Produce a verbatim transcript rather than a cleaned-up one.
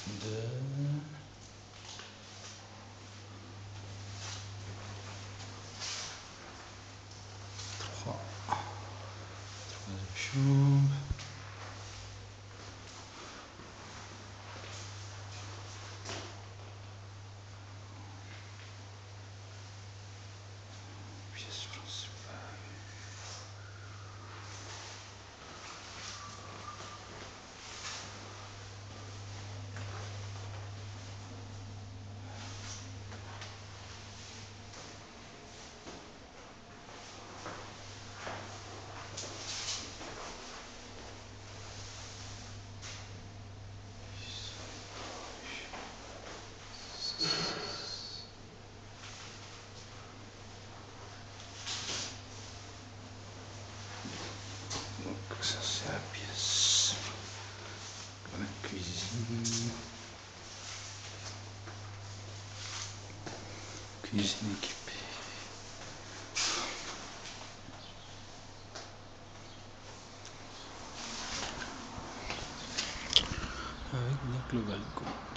deux, trois, troisième chambre, pièce principale. Donc ça c'est la pièce, la cuisine, cuisine équipée. Avec donc le balcon.